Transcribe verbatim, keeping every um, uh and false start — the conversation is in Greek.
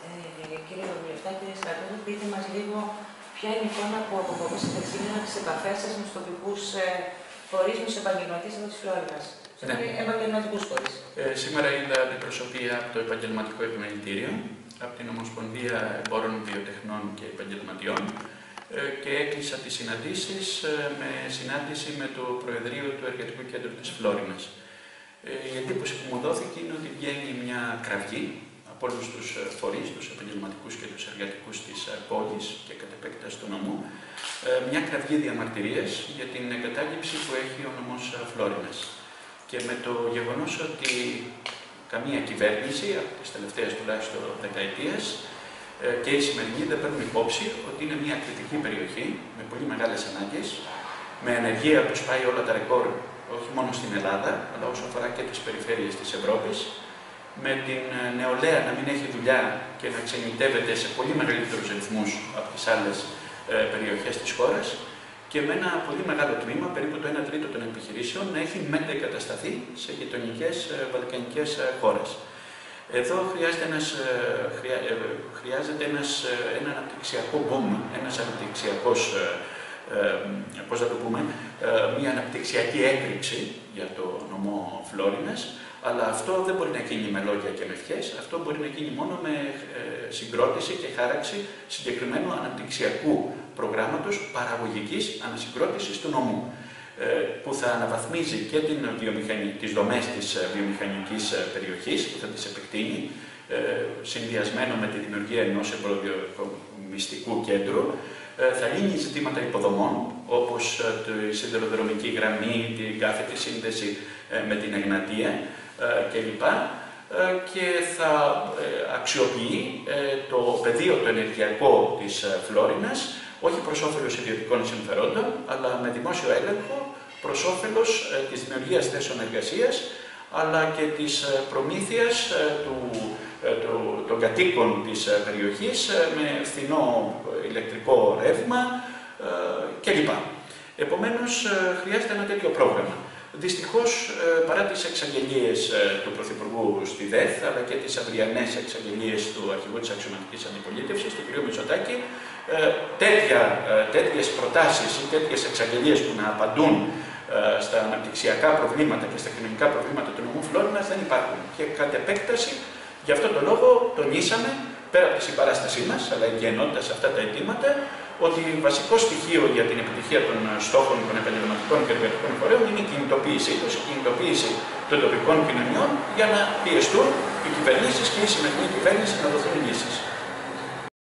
Ε, κύριε Βουλευτά, κύριε Στρατόπουλε, πείτε μας λίγο ποια είναι η εικόνα που αποκομίσατε σήμερα τις επαφές σας με τους τοπικούς ε, φορείς, με τους επαγγελματίες εδώ της Φλόρινας. Ναι. Επαγγελματικούς φορείς. Ε, σήμερα είδα αντιπροσωπεία από το Επαγγελματικό Επιμελητήριο, από την Ομοσπονδία Εμπόρων Βιοτεχνών και Επαγγελματιών ε, και έκλεισα τις συναντήσεις ε, με συνάντηση με το Προεδρείο του Εργατικού Κέντρου της Φλόρινας. Ε, η εντύπωση που μου δόθηκε είναι ότι βγαίνει μια κραυγή από όλους τους φορείς, τους επαγγελματικούς και τους εργατικούς της πόλης και κατ' επέκταση του νομού, μια κραυγή διαμαρτυρίας για την εγκατάλειψη που έχει ο νομός Φλόρινας. Και με το γεγονός ότι καμία κυβέρνηση, από τις τελευταίες τουλάχιστον δεκαετίες, και η σημερινή δεν παίρνουν υπόψη ότι είναι μια κριτική περιοχή με πολύ μεγάλες ανάγκες, με ανεργία που σπάει όλα τα ρεκόρ, όχι μόνο στην Ελλάδα, αλλά όσο αφορά και τις περιφέρειες της Ευρώπης, με την νεολαία να μην έχει δουλειά και να ξενιτεύεται σε πολύ μεγαλύτερους ρυθμούς από τις άλλες ε, περιοχές της χώρας και με ένα πολύ μεγάλο τμήμα, περίπου το ένα τρίτο των επιχειρήσεων, να έχει μετεγκατασταθεί σε γειτονικές ε, βαλκανικές ε, χώρες. Εδώ χρειάζεται ένας, ε, χρειά, ε, χρειάζεται ένας, ε, ένα αναπτυξιακό boom, ένας αναπτυξιακός, ε, ε, πώς θα το πούμε, ε, μια αναπτυξιακή έκρηξη για το νομό Φλόρινας. Αλλά αυτό δεν μπορεί να γίνει με λόγια και με ευχές, αυτό μπορεί να γίνει μόνο με ε, συγκρότηση και χάραξη συγκεκριμένου αναπτυξιακού προγράμματος παραγωγικής ανασυγκρότησης του νομού, ε, που θα αναβαθμίζει και την βιομηχανή, τις δομές της βιομηχανικής περιοχής, που θα τις επεκτείνει, ε, συνδυασμένο με τη δημιουργία ενός εμπορευματικού κέντρου, ε, θα λύνει ζητήματα υποδομών, όπως ε, τη σιδηροδρομική γραμμή, την κάθετη σύνδεση ε, με την Εγνατία, κλπ. Και θα αξιοποιεί το πεδίο το ενεργειακό της Φλόρινας, όχι προς όφελος ιδιωτικών συμφερόντων, αλλά με δημόσιο έλεγχο προς όφελος της δημιουργίας θέσεων εργασίας, αλλά και της προμήθειας του, του, των κατοίκων της περιοχής με φθηνό ηλεκτρικό ρεύμα κλπ. Επομένως, χρειάζεται ένα τέτοιο πρόγραμμα. Δυστυχώς, παρά τις εξαγγελίες του Πρωθυπουργού στη ΔΕΘ, αλλά και τις αυριανές εξαγγελίες του αρχηγού της αξιωματικής αντιπολίτευσης, του κ. Μητσοτάκη, τέτοια, τέτοιες προτάσεις ή τέτοιες εξαγγελίες που να απαντούν στα αναπτυξιακά προβλήματα και στα κοινωνικά προβλήματα του νομού Φλόρινας δεν υπάρχουν. Και κατ' επέκταση, γι' αυτό το λόγο τονίσαμε, πέρα από τη συμπαράστασή μας, αλλά εγγενώντας αυτά τα αιτήματα, ότι βασικό στοιχείο για την επιτυχία των στόχων των επαγγελματικών και εργατικών φορέων είναι η κινητοποίησή τους, η κινητοποίηση των τοπικών κοινωνιών για να πιεστούν οι κυβερνήσεις και η σημερινή κυβέρνηση να δοθούν λύσεις.